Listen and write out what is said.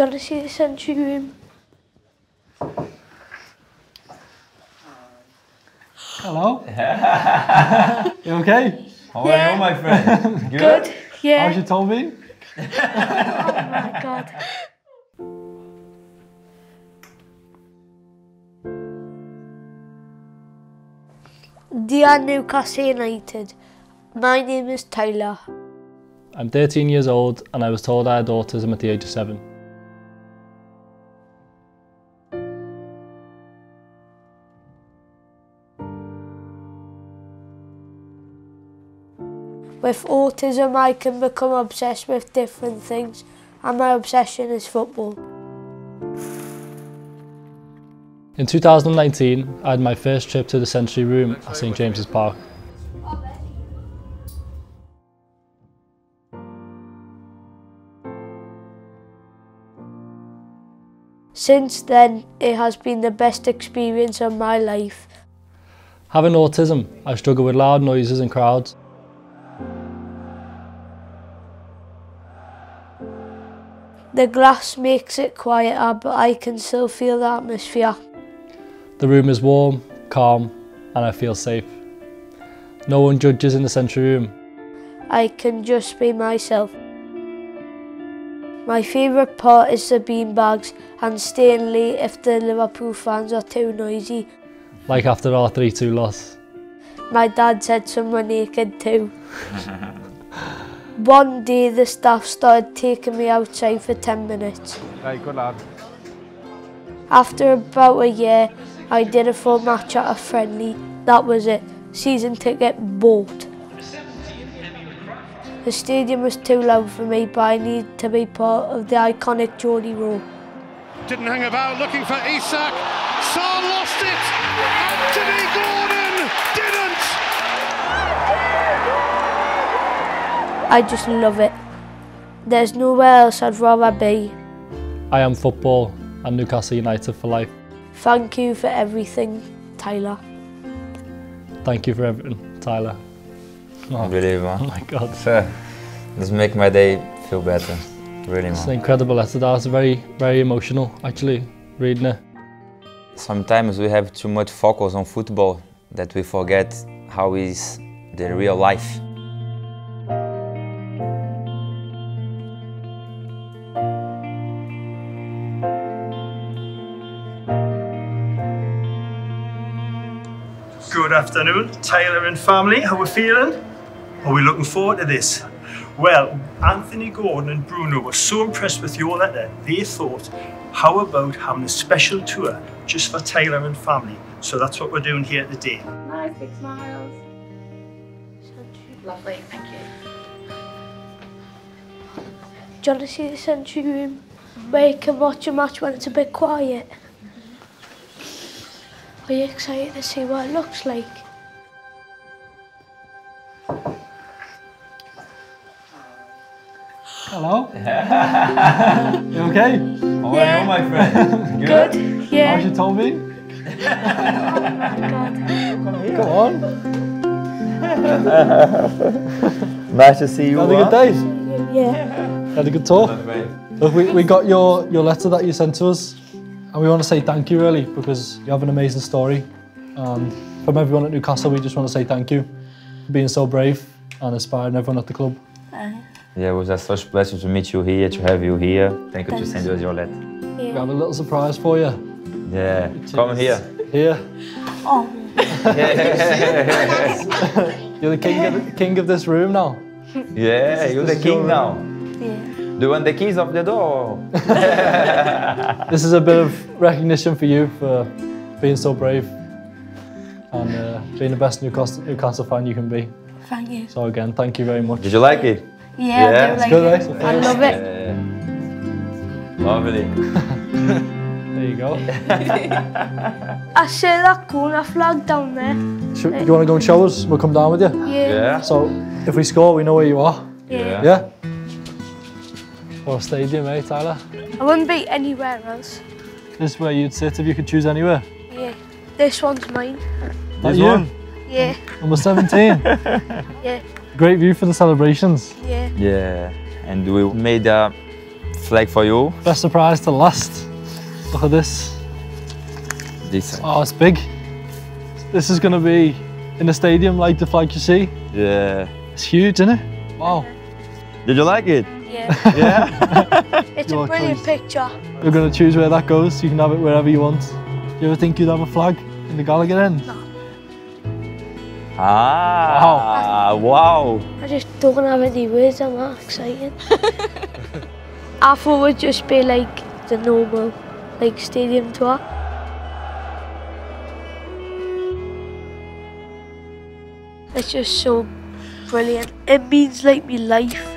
Do you want to see the sensory room? Hello. You okay? How are you, my friend? Good. Yeah. How's your toe been? Oh my God. Dear Newcastle United, my name is Tyler. I'm 13 years old and I was told I had autism at the age of 7. With autism, I can become obsessed with different things, and my obsession is football. In 2019, I had my first trip to the sensory room at St James's Park. Since then, it has been the best experience of my life. Having autism, I struggle with loud noises and crowds. The glass makes it quieter, but I can still feel the atmosphere. The room is warm, calm, and I feel safe. No one judges in the sensory room. I can just be myself. My favourite part is the beanbags and staying late if the Liverpool fans are too noisy. Like after our 3-2 loss. My dad said some were naked too. One day the staff started taking me outside for 10 minutes. Right, good lad. After about a year, I did a full match at a friendly. That was it. Season ticket bought. The stadium was too loud for me, but I needed to be part of the iconic Geordie Roar. Didn't hang about looking for Isak. Saul lost it. Anthony Gordon didn't. I just love it. There's nowhere else I'd rather be. I am football and Newcastle United for life. Thank you for everything, Tyler. Thank you for everything, Tyler. Oh, Unbelievable. oh my God. This makes my day feel better. Really, It's an man. incredible letter. That was very, very emotional, actually, reading it. Sometimes we have too much focus on football that we forget how is the real life. Good afternoon, Tyler and family. How are we feeling? Are we looking forward to this? Well, Anthony Gordon and Bruno were so impressed with your letter, they thought, how about having a special tour just for Tyler and family? So that's what we're doing here today. Nice big smiles. Lovely, thank you. Do you want to see the sensory room where you can watch a match when it's a bit quiet? Are you excited to see what it looks like? Hello. You okay? How are you, my friend? Good. Yeah. How's your toe been? Come on. Nice to see you. Had a good day? Yeah. Had a good tour? Look, we got your letter that you sent to us, and we want to say thank you really, because you have an amazing story. And from everyone at Newcastle, we just want to say thank you for being so brave and inspiring everyone at the club. Yeah, it was such a pleasure to meet you here, to have you here. Thank you to send us your letter. We have a little surprise for you. Yeah, come here. Here. Oh. You're the king of this room now. Yeah, you're the king now. Yeah. Do you want the keys of the door? This is a bit of recognition for you for being so brave and being the best Newcastle fan you can be. Thank you. So again, thank you very much. Did you like it? Yeah, I do like good, it. right? I love it. Lovely. There you go. I see that corner flag down there. Do you want to go and show us? We'll come down with you. Yeah. So if we score, we know where you are. Yeah. Yeah? Or a stadium, eh, Tyler? I wouldn't be anywhere else. This is where you'd sit if you could choose anywhere. Yeah. This one's mine. This one? Yeah. Number 17. Yeah. Great view for the celebrations. Yeah. Yeah, and we made a flag for you. Best surprise to last. Look at this. This side. Oh, it's big. This is going to be in the stadium like the flag you see. Yeah. It's huge, isn't it? Wow. Did you like it? Yeah. Yeah? It's Your a brilliant choice. picture. You're going to choose where that goes. You can have it wherever you want. Do you ever think you'd have a flag in the Gallagher end? No. Ah, wow. I just don't have any words, I'm not excited. I thought it would just be like the normal like stadium tour. It's just so brilliant. It means like my life.